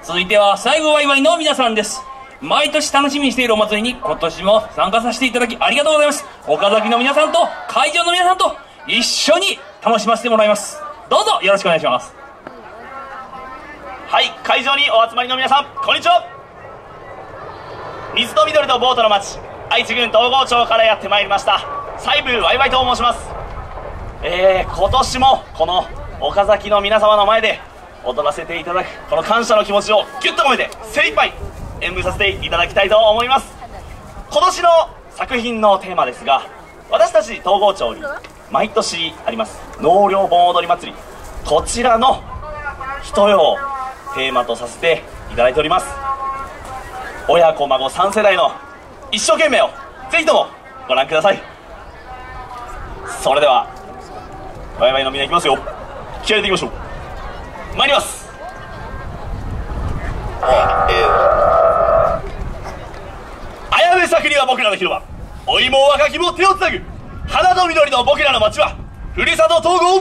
続いては最後ワイワイの皆さんです。毎年楽しみにしているお祭りに今年も参加させていただきありがとうございます。岡崎の皆さんと会場の皆さんと一緒に楽しませてもらいます。どうぞよろしくお願いします。 はい、会場にお集まりの皆さん、こんにちは。水と緑とボートの町、愛知郡東郷町からやってまいりました西部ワイワイと申します。今年もこの岡崎の皆様の前で踊らせていただくこの感謝の気持ちをギュッと込めて精一杯演舞させていただきたいと思います。今年の作品のテーマですが、私たち東郷町に毎年あります納涼盆踊り祭り、こちらの一夜をテーマとさせていただいております。親子孫3世代の一生懸命をぜひともご覧ください。それではワイワイのみんないきますよ。気合い入れていきましょう。参ります。綾部咲には僕らの広場、お芋若きも手をつなぐ花と緑の僕らの街はふるさと東郷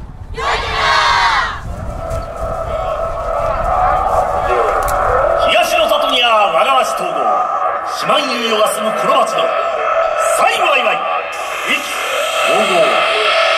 東の里には我が町東郷、四万遊よが住むこの町の最後ワイワイ生き東郷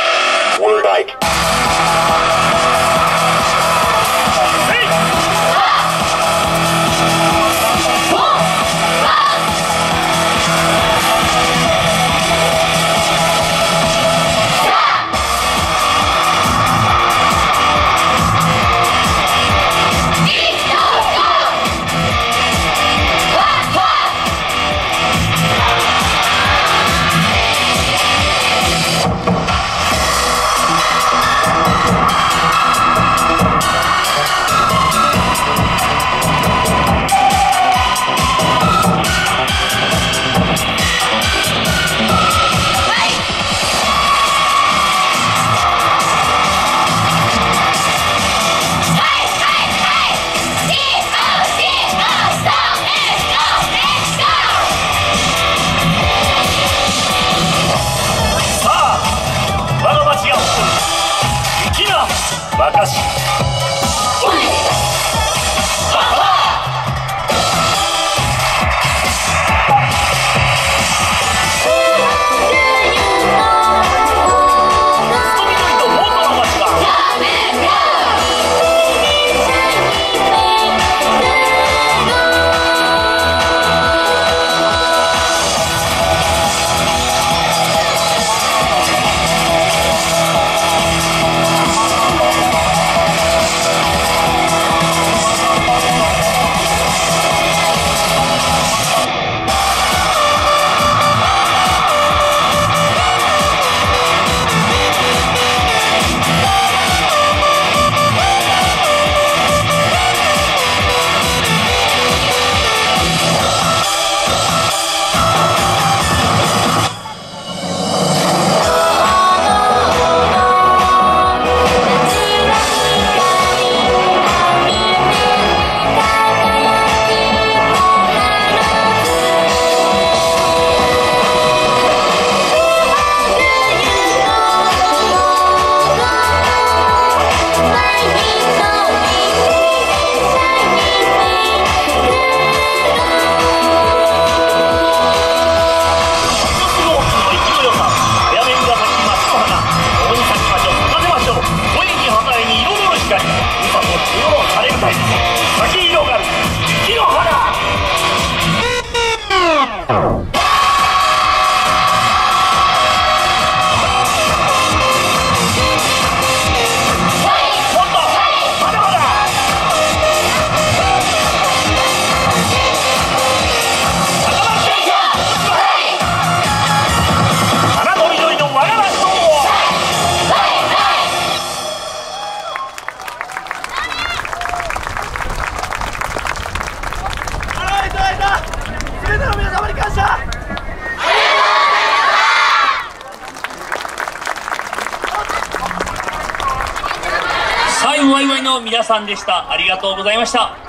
私ワイワイの皆さんでした。ありがとうございました。